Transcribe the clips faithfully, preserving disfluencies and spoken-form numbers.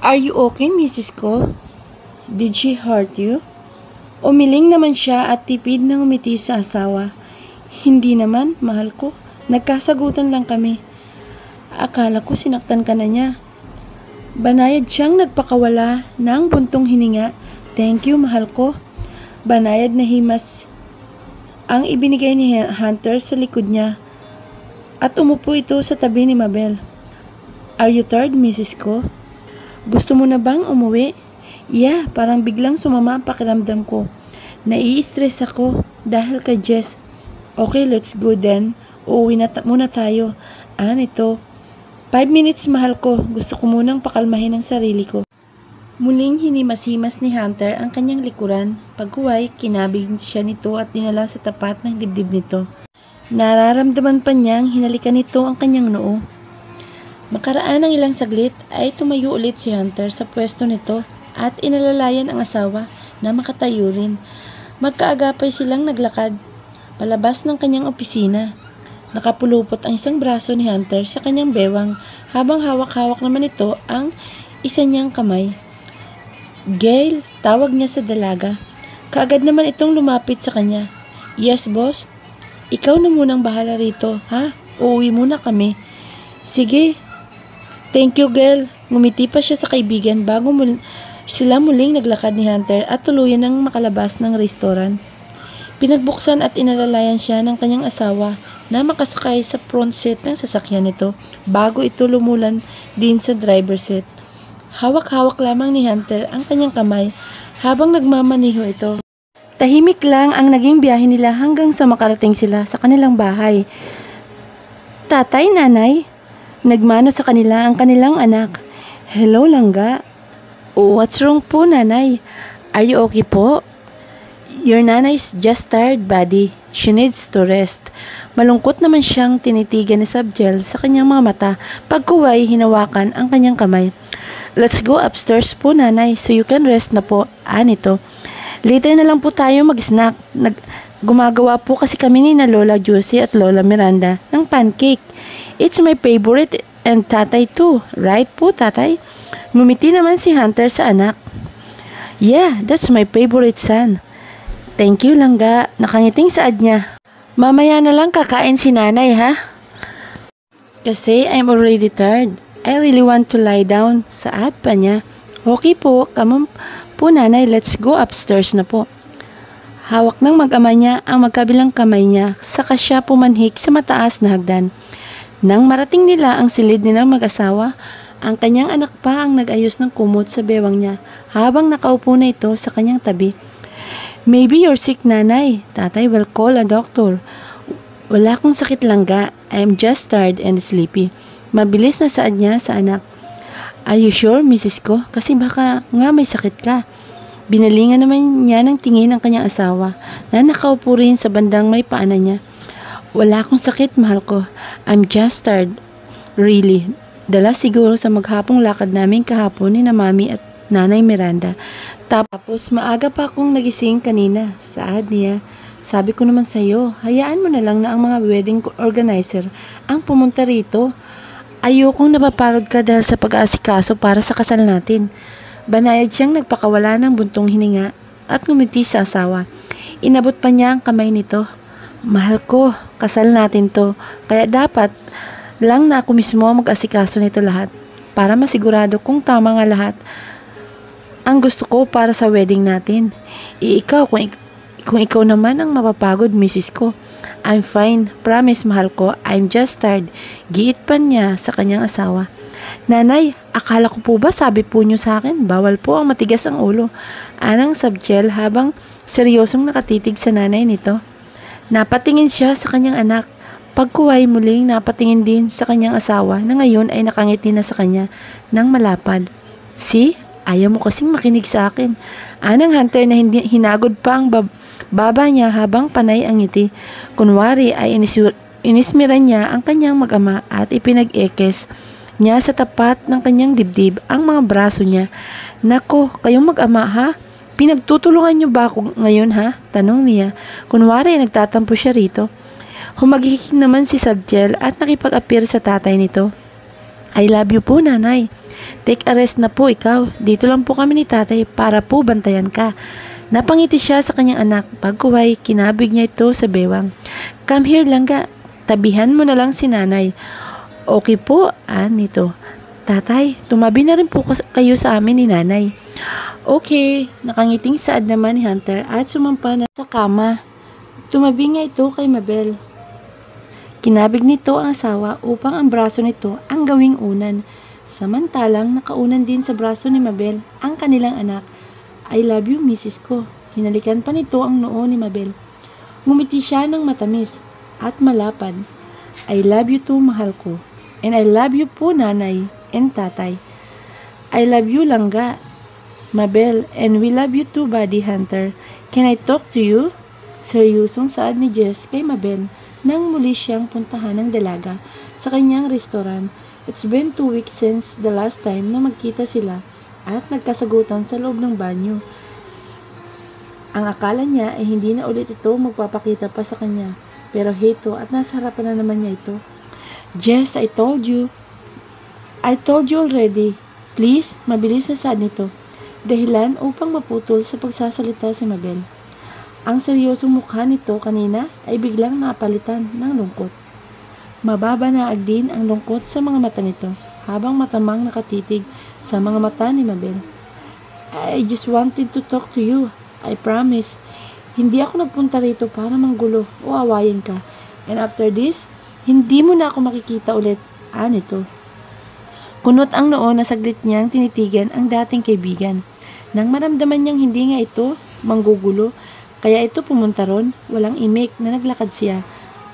Are you okay, Missus Ko? Did she hurt you? Umiling naman siya at tipid na ngumiti sa asawa. Hindi naman, mahal ko. Nagkasagutan lang kami. Akala ko sinaktan ka na niya. Banayad siyang nagpakawala ng buntong hininga. Thank you, mahal ko. Banayad na himas ang ibinigay ni Hunter sa likod niya. At umupo ito sa tabi ni Mabel. Are you tired, Missus Ko? Gusto mo na bang umuwi? Yeah, parang biglang sumama ang pakiramdam ko. Nai-stress ako dahil kay Jess. Okay, let's go then. Uuwi na ta- muna tayo. Ah, ito. Five minutes, mahal ko. Gusto ko munang pakalmahin ang sarili ko. Muling hinimas-himas ni Hunter ang kanyang likuran. Pagkuway, kinabig siya nito at dinala sa tapat ng dibdib nito. Nararamdaman pa niyang hinalikan nito ang kanyang noo. Makaraan ng ilang saglit ay tumayo ulit si Hunter sa pwesto nito at inalalayan ang asawa na makatayo rin. Magkaagapay silang naglakad palabas ng kanyang opisina. Nakapulupot ang isang braso ni Hunter sa kanyang bewang habang hawak-hawak naman ito ang isa niyang kamay. Gail, tawag niya sa dalaga. Kaagad naman itong lumapit sa kanya. Yes, boss? Ikaw na munang bahala rito, ha? Uuwi muna kami. Sige. Thank you, Gail. Ngumiti pa siya sa kaibigan bago mul- sila muling naglakad ni Hunter at tuluyan ng makalabas ng restaurant. Pinagbuksan at inalalayan siya ng kanyang asawa na makasakay sa front seat ng sasakyan nito bago ito lumulan din sa driver seat. Hawak-hawak lamang ni Hunter ang kanyang kamay habang nagmamaniho ito. Tahimik lang ang naging biyahe nila hanggang sa makarating sila sa kanilang bahay. Tatay, nanay, nagmano sa kanila ang kanilang anak. Hello, Langga. Oh, what's wrong po, nanay? Are you okay po? Your nanay's just tired, buddy. She needs to rest. Malungkot naman siyang tinitigan ni Sabjel sa kanyang mga mata pagkuway hinawakan ang kanyang kamay. Let's go upstairs po, nanay, so you can rest na po. Ah, nito. Later na lang po tayo mag-snack. Nag Gumagawa po kasi kami ni na Lola Josie at Lola Miranda ng pancake. It's my favorite and tatay too. Right po, tatay? Ngumiti naman si Hunter sa anak. Yeah, that's my favorite son. Thank you, Langga. Nakangiting saad niya. Mamaya na lang kakain si nanay, ha? Kasi I'm already tired. I really want to lie down. Saad pa niya. Okay po, kamon po nanay, let's go upstairs na po. Hawak ng mag-ama niya ang magkabilang kamay niya, saka siya pumanhik sa mataas na hagdan. Nang marating nila ang silid nilang mag-asawa, ang kanyang anak pa ang nag-ayos ng kumot sa bewang niya habang nakaupo na ito sa kanyang tabi. Maybe you're sick, nanay. Tatay will call a doctor. Wala akong sakit, Langga. I'm just tired and sleepy. Mabilis na saad niya sa anak. Are you sure, Missus Ko? Kasi baka nga may sakit ka. Binalingan naman niya ng tingin ang kanyang asawa na nakaupo rin sa bandang may paanan niya. Wala akong sakit, mahal ko. I'm just tired. Really. Dala siguro sa maghapong lakad namin kahapon ni na Mami at Nanay Miranda. Tapos maaga pa akong nagising kanina. Saad niya. Sabi ko naman sa'yo, hayaan mo na lang na ang mga wedding organizer ang pumunta rito. Ayokong napapagod ka dahil sa pag-aasikaso para sa kasal natin. Banayad siyang nagpakawala ng buntong hininga at ngumiti sa asawa. Inabot pa niya ang kamay nito. Mahal ko, kasal natin to. Kaya dapat lang na ako mismo mag-asikaso nito lahat para masigurado kung tama nga lahat ang gusto ko para sa wedding natin. E ikaw, kung, ik- kung ikaw naman ang mapapagod, Missus Ko. I'm fine. Promise, mahal ko. I'm just tired. Giit pa niya sa kanyang asawa. Nanay, akala ko po ba sabi po niyo sa akin, bawal po ang matigas ang ulo. Anang Sabjel habang seryosong nakatitig sa nanay nito. Napatingin siya sa kanyang anak. Pagkuway muling napatingin din sa kanyang asawa na ngayon ay nakangiti na sa kanya ng malapad. See? Ayaw mo kasing makinig sa akin. Anang Hunter na hindi, hinagod pa ang bab- baba niya habang panay ang ngiti. Kunwari ay inisur- inismiran niya ang kanyang mag-ama at ipinag-ekes niya sa tapat ng kanyang dibdib ang mga braso niya. Nako, kayong mag-ama ha? Pinagtutulungan niyo ba ako ngayon ha? Tanong niya. Kunwari nagtatampo siya rito. Humagikik naman si Sabjel at nakipag-appear sa tatay nito. I love you po, nanay. Take a rest na po ikaw. Dito lang po kami ni tatay para po bantayan ka. Napangiti siya sa kanyang anak. Pagkuway, kinabig niya ito sa bewang. Come here langga. Tabihan mo na lang si nanay. Okay po, ah, nito. Tatay, tumabi na rin po kayo sa amin ni nanay. Okay, nakangiting saad naman ni Hunter at sumampa na sa kama. Tumabi nga ito kay Mabel. Kinabig nito ang asawa upang ang braso nito ang gawing unan. Samantalang nakaunan din sa braso ni Mabel ang kanilang anak. I love you, Missus ko. Hinalikan pa nito ang noo ni Mabel. Ngumiti siya ng matamis at malapad. I love you too, mahal ko. And I love you po, nanay and tatay. I love you, langga, Mabel, and we love you too, Buddy Hunter. Can I talk to you? Seryosong saad ni Jess kay Mabel nang muli siyang puntahan ng dalaga sa kanyang restaurant. It's been two weeks since the last time na magkita sila at nagkasagutan sa loob ng banyo. Ang akala niya ay hindi na ulit ito magpapakita pa sa kanya. Pero heto at nasa harapan na naman niya ito. Jess, I told you. I told you already. Please, mabilis na saad nito. Dahilan upang maputol sa pagsasalita si Mabel. Ang seryosong mukha nito kanina ay biglang napalitan ng lungkot. Mababa na agdin ang lungkot sa mga mata nito habang matamang nakatitig sa mga mata ni Mabel. I just wanted to talk to you. I promise. Hindi ako nagpunta rito para manggulo o awayin ka. And after this, hindi mo na ako makikita ulit. Ah, nito. Kunot ang noo na saglit niyang tinitigan ang dating kaibigan. Nang maramdaman niyang hindi nga ito manggugulo, kaya ito pumunta ron, walang imik na naglakad siya.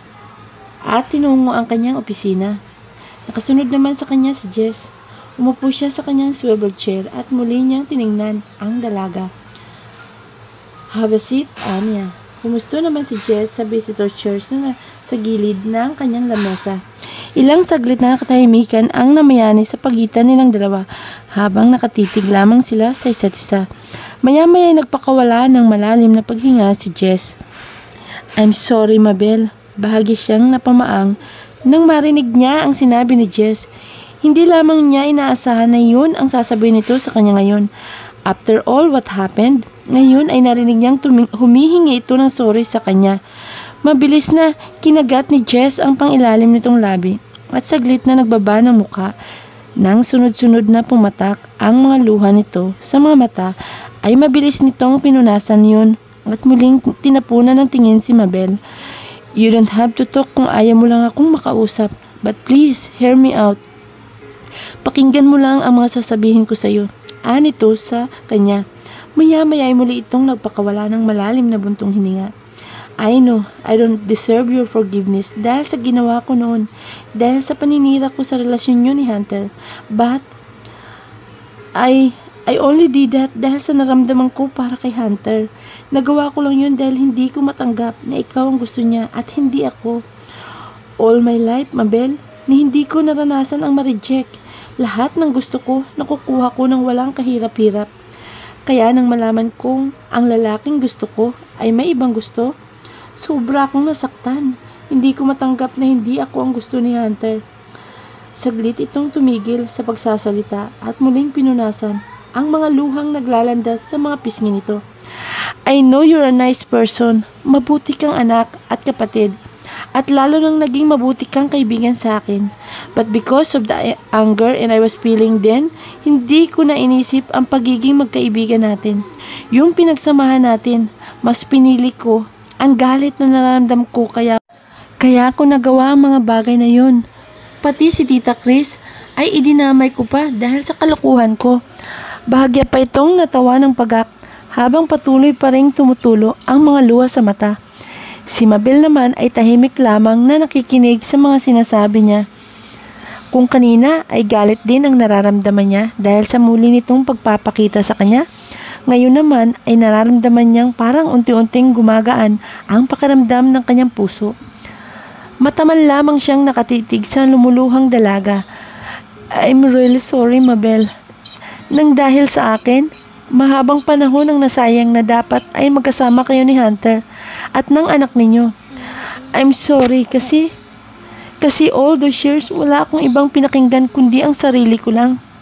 At tinungo ang kanyang opisina. Nakasunod naman sa kanya si Jess. Umupo siya sa kanyang swivel chair at muli niyang tiningnan ang dalaga. Have a seat, Anya. Kumusto naman si Jess sa visitor chairs na sa gilid ng kanyang lamesa. Ilang saglit na katahimikan ang namayani sa pagitan nilang dalawa habang nakatitig lamang sila sa isa't isa. Maya-maya ay nagpakawala ng malalim na paghinga si Jess. I'm sorry, Mabel. Bahagi siyang napamaang nang marinig niya ang sinabi ni Jess. Hindi lamang niya inaasahan na yun ang sasabihin nito sa kanya ngayon. After all what happened, ngayon ay narinig niyang humihingi ito ng sorry sa kanya. Mabilis na kinagat ni Jess ang pangilalim nitong labi at saglit na nagbaba ng muka. Nang sunod-sunod na pumatak ang mga luha nito sa mga mata, ay mabilis nitong pinunasan yun at muling tinapunan ng tingin si Mabel. You don't have to talk kung ayaw mo lang akong makausap, but please, hear me out. Pakinggan mo lang ang mga sasabihin ko sa'yo. Ah, nito sa kanya. Maya-maya ay muli itong nagpakawala ng malalim na buntong hininga. I know, I don't deserve your forgiveness dahil sa ginawa ko noon, dahil sa paninira ko sa relasyon niyo ni Hunter. But, I, I only did that dahil sa naramdaman ko para kay Hunter. Nagawa ko lang yun dahil hindi ko matanggap na ikaw ang gusto niya at hindi ako. All my life, Mabel, ni hindi ko naranasan ang ma-reject. Lahat ng gusto ko, nakukuha ko ng walang kahirap-hirap. Kaya nang malaman kong ang lalaking gusto ko ay may ibang gusto, sobra akong nasaktan. Hindi ko matanggap na hindi ako ang gusto ni Hunter. Saglit itong tumigil sa pagsasalita at muling pinunasan ang mga luhang naglalandas sa mga pisngi nito. I know you're a nice person. Mabuti kang anak at kapatid. At lalo nang naging mabuti kang kaibigan sa akin. But because of the anger and I was feeling then, hindi ko na inisip ang pagiging magkaibigan natin. Yung pinagsamahan natin, mas pinili ko ang galit na nararamdam ko kaya kaya ko nagawa ang mga bagay na yun. Pati si Tita Chris ay idinamay ko pa dahil sa kalokohan ko. Bahagya pa itong natawa ng pagak habang patuloy pa ring tumutulo ang mga luha sa mata. Si Mabel naman ay tahimik lamang na nakikinig sa mga sinasabi niya. Kung kanina ay galit din ang nararamdaman niya dahil sa muli nitong pagpapakita sa kanya, ngayon naman ay nararamdaman niyang parang unti-unting gumagaan ang pakiramdam ng kanyang puso. Mataman lamang siyang nakatitig sa lumuluhang dalaga. I'm really sorry, Mabel. Nang dahil sa akin, mahabang panahon ang nasayang na dapat ay magkasama kayo ni Hunter at ng anak ninyo. I'm sorry kasi kasi all those years wala akong ibang pinakinggan kundi ang sarili ko lang.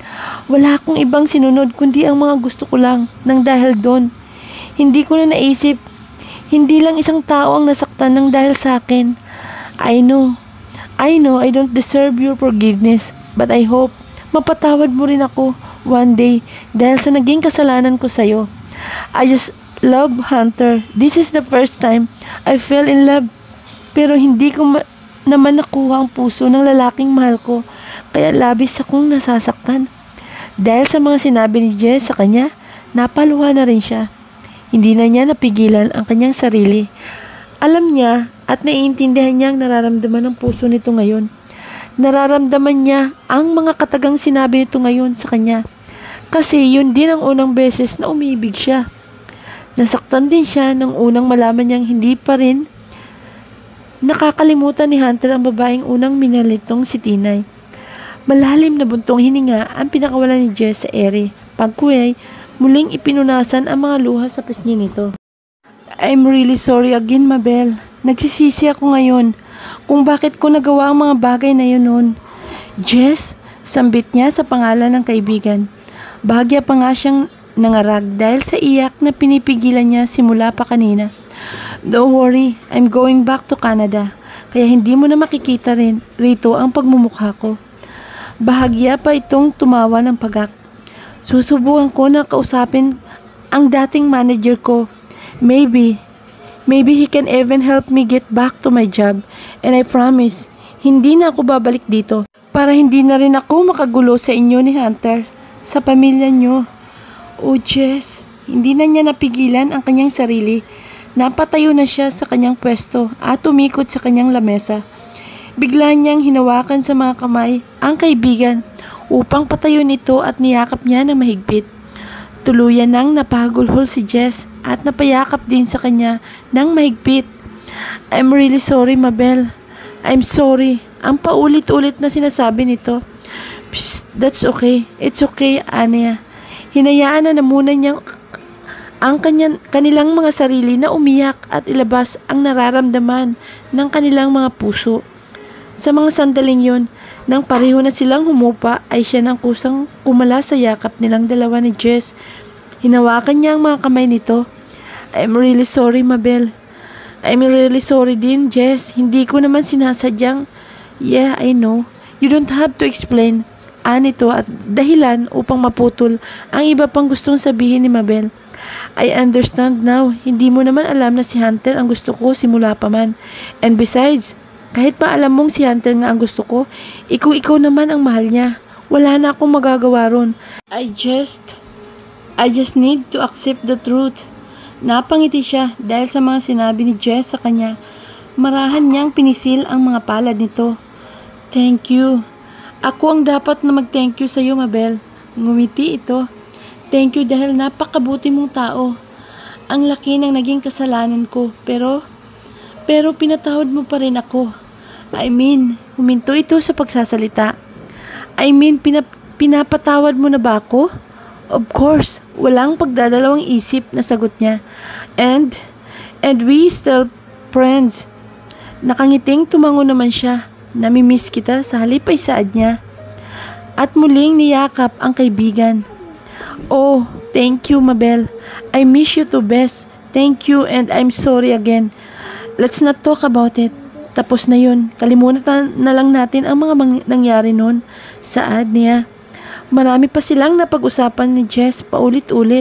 Wala akong ibang sinunod kundi ang mga gusto ko lang nang dahil doon. Hindi ko na naisip, hindi lang isang tao ang nasaktan nang dahil sa akin. I know, I know I don't deserve your forgiveness, but I hope mapatawad mo rin ako one day dahil sa naging kasalanan ko sa'yo. I just love Hunter. This is the first time I fell in love, pero hindi ko ma- naman nakuha ang puso ng lalaking mahal ko, kaya labis akong nasasaktan. Dahil sa mga sinabi ni Jess sa kanya, napaluha na rin siya. Hindi na niya napigilan ang kanyang sarili. Alam niya at naiintindihan niya ang nararamdaman ng puso nito ngayon. Nararamdaman niya ang mga katagang sinabi nito ngayon sa kanya. Kasi yun din ang unang beses na umibig siya. Nasaktan din siya nang unang malaman niyang hindi pa rin nakakalimutan ni Hunter ang babaeng unang minalitong si Tinay. Malalim na buntong hininga ang pinakawalan ni Jess sa ere. Pagkuhay, muling ipinunasan ang mga luha sa pisngi nito. I'm really sorry again, Mabel. Nagsisisi ako ngayon kung bakit ko nagawa ang mga bagay na yun noon. Jess, sambit niya sa pangalan ng kaibigan. Bahagya pa nga siyang nangarag dahil sa iyak na pinipigilan niya simula pa kanina. Don't worry, I'm going back to Canada. Kaya hindi mo na makikita rin rito ang pagmumukha ko. Bahagya pa itong tumawa ng pagak. Susubukan ko na kausapin ang dating manager ko. Maybe, maybe he can even help me get back to my job. And I promise, hindi na ako babalik dito. Para hindi na rin ako makagulo sa inyo ni Hunter, sa pamilya nyo. Oh Jess, hindi na niya napigilan ang kanyang sarili. Napatayo na siya sa kanyang pwesto at umikot sa kanyang lamesa. Bigla niyang hinawakan sa mga kamay ang kaibigan upang patayo nito at niyakap niya ng mahigpit. Tuluyan nang napahagulhol si Jess at napayakap din sa kanya ng mahigpit. I'm really sorry, Mabel. I'm sorry. Ang paulit-ulit na sinasabi nito. Psst, that's okay. It's okay, Anya. Hinayaan na na muna niyang ang kanyan, kanilang mga sarili na umiyak at ilabas ang nararamdaman ng kanilang mga puso. Sa mga sandaling yun, nang pareho na silang humupa ay siya nang kusang kumala sa yakap nilang dalawa ni Jess. Hinawakan niya ang mga kamay nito. I'm really sorry, Mabel. I'm really sorry din, Jess. Hindi ko naman sinasadyang. Yeah, I know. You don't have to explain. Anito at dahilan upang maputol ang iba pang gustong sabihin ni Mabel. I understand now. Hindi mo naman alam na si Hunter ang gusto ko simula pa man. And besides, kahit pa alam mong si Hunter nga ang gusto ko, ikaw ikaw naman ang mahal niya. Wala na akong magagawa ron. I just, I just need to accept the truth. Napangiti siya dahil sa mga sinabi ni Jess sa kanya. Marahan niyang pinisil ang mga palad nito. Thank you. Ako ang dapat na mag-thank you sa iyo, Mabel. Ngumiti ito. Thank you dahil napakabuti mong tao. Ang laki ng naging kasalanan ko, pero, pero pinatawad mo pa rin ako. I mean, huminto ito sa pagsasalita. I mean, pinap pinapatawad mo na ba ako? Of course, walang pagdadalawang isip na sagot niya. And, and we still friends. Nakangiting tumango naman siya. Namimiss kita sa halip ay saad niya. At muling niyakap ang kaibigan. Oh, thank you, Mabel. I miss you to best. Thank you and I'm sorry again. Let's not talk about it. Tapos na yun. Kalimutan na lang natin ang mga mang- nangyari noon. Saad niya. Marami pa silang napag-usapan ni Jess paulit-ulit.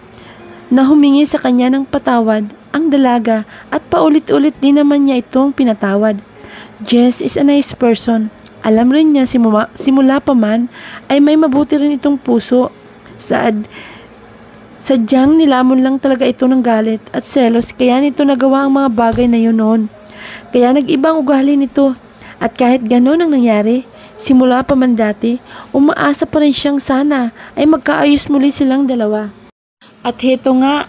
Na humingi sa kanya ng patawad ang dalaga at paulit-ulit din naman niya itong pinatawad. Jess is a nice person. Alam rin niya simula, simula pa man ay may mabuti rin itong puso. Saad, sadyang nilamon lang talaga ito ng galit at selos kaya nito nagawa ang mga bagay na yun noon. Kaya nag-ibang ugali nito at kahit gano'n ang nangyari, simula pa man dati, umaasa pa rin siyang sana ay magkaayos muli silang dalawa. At heto nga,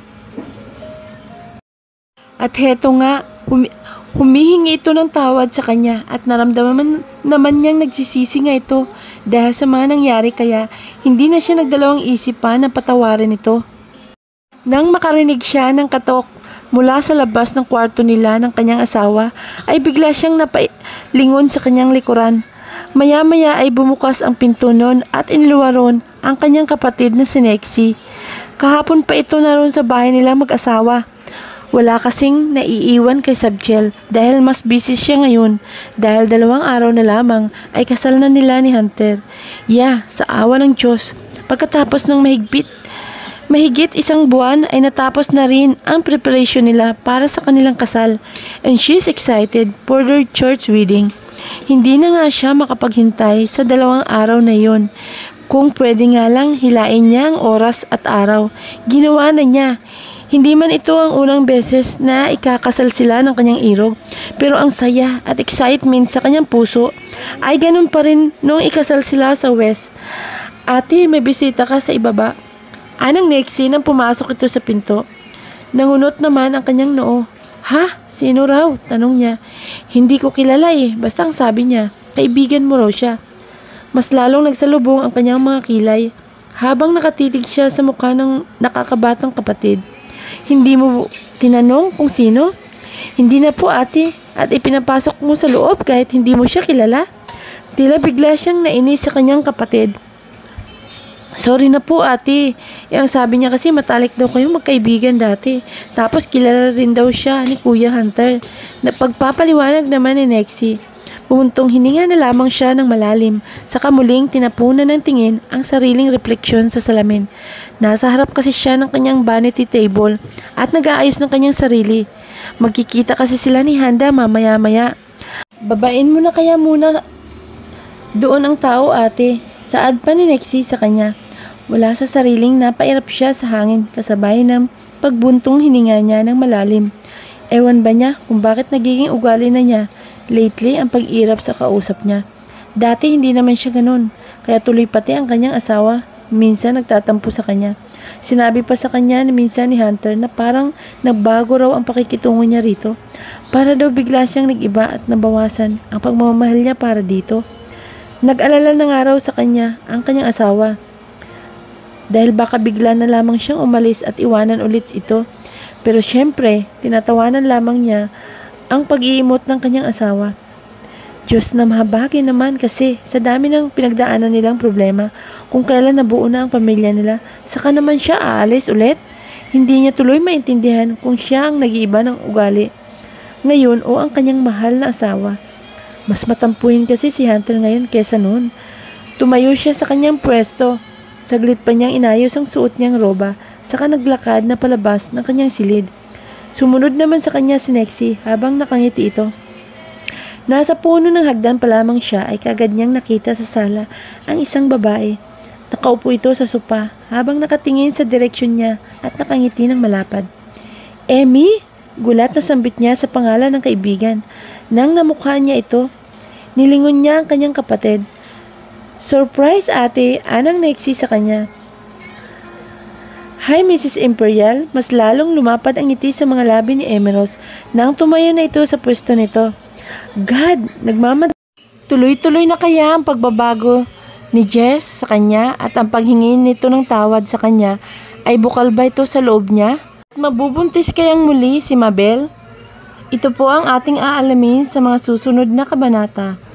at heto nga, humi humihingi ito ng tawad sa kanya at naramdaman naman niyang nagsisisi nga ito dahil sa mga nangyari kaya hindi na siya nagdalawang isip pa na patawarin ito. Nang makarinig siya ng katok mula sa labas ng kwarto nila ng kanyang asawa, ay bigla siyang napailingon sa kanyang likuran. Maya-maya ay bumukas ang pinto nun at iniluwaron ang kanyang kapatid na si Nexie. Kahapon pa ito naroon sa bahay nila mag-asawa. Wala kasing naiiwan kay Sabchel dahil mas busy siya ngayon dahil dalawang araw na lamang ay kasal na nila ni Hunter. Yeah, sa awa ng Diyos, pagkatapos ng mahigpit, mahigit isang buwan ay natapos na rin ang preparation nila para sa kanilang kasal and she's excited for their church wedding. Hindi na nga siya makapaghintay sa dalawang araw na yon. Kung pwede nga lang hilain niya ang oras at araw, ginawa na niya. Hindi man ito ang unang beses na ikakasal sila ng kanyang irog, pero ang saya at excitement sa kanyang puso ay ganun pa rin nung ikasal sila sa West. Ate, may bisita ka sa ibaba. Anang Nexie nang pumasok ito sa pinto. Nangunot naman ang kanyang noo. Ha? Sino raw? Tanong niya. Hindi ko kilala eh, basta ang sabi niya, kaibigan mo raw siya. Mas lalong nagsalubong ang kanyang mga kilay habang nakatitig siya sa mukha ng nakakabatang kapatid. Hindi mo tinanong kung sino? Hindi na po ate, at ipinapasok mo sa loob kahit hindi mo siya kilala. Tila bigla siyang nainis sa kanyang kapatid. Sorry na po ate, e, ang sabi niya kasi matalik daw kayo magkaibigan dati. Tapos kilala rin daw siya ni Kuya Hunter. Pagpapaliwanag naman ni Nexie. Bumuntong hininga na lamang siya ng malalim, saka muling tinapunan ng tingin ang sariling refleksyon sa salamin. Nasa harap kasi siya ng kanyang vanity table at nag-aayos ng kanyang sarili. Magkikita kasi sila ni Handa mamaya-maya. Babain mo na kaya muna doon ang tao ate, saad pa ni Nexie sa kanya. Wala sa sariling napairap siya sa hangin kasabay ng pagbuntong hininga niya ng malalim. Ewan ba niya kung bakit nagiging ugali na niya lately ang pag-irap sa kausap niya. Dati hindi naman siya ganun, kaya tuloy pati ang kanyang asawa minsan nagtatampo sa kanya. Sinabi pa sa kanya ni minsan ni Hunter na parang nagbago raw ang pakikitungo niya rito. Para daw bigla siyang nag-iba at nabawasan ang pagmamahal niya para dito. Nag-alala na nga raw sa kanya ang kanyang asawa dahil baka bigla na lamang siyang umalis at iwanan ulit ito. Pero syempre, tinatawanan lamang niya ang pag-iimot ng kanyang asawa. Diyos na mahabagi naman kasi sa dami ng pinagdaanan nilang problema, kung kailan nabuo na ang pamilya nila, saka naman siya aalis ulit. Hindi niya tuloy maintindihan kung siya ang nag-iiba ng ugali ngayon o ang kanyang mahal na asawa. Mas matampuhin kasi si Hunter ngayon kesa noon. Tumayo siya sa kanyang pwesto. Saglit pa niyang inayos ang suot niyang roba, saka naglakad na palabas ng kanyang silid. Sumunod naman sa kanya si Nexie habang nakangiti ito. Nasa puno ng hagdan pa lamang siya ay kagad niyang nakita sa sala ang isang babae. Nakaupo ito sa sopa habang nakatingin sa direksyon niya at nakangiti ng malapad. Emmy? Gulat na sambit niya sa pangalan ng kaibigan. Nang namukha niya ito, nilingon niya ang kanyang kapatid. Surprise ate, anang Nexie sa kanya. Hi Missus Imperial, mas lalong lumapad ang ngiti sa mga labi ni Emeros nang tumayo na ito sa pwesto nito. God, nagmamad. Tuloy-tuloy na kaya ang pagbabago ni Jess sa kanya at ang paghingi nito ng tawad sa kanya ay bukal ba ito sa loob niya? At mabubuntis kayang muli si Mabel? Ito po ang ating aalamin sa mga susunod na kabanata.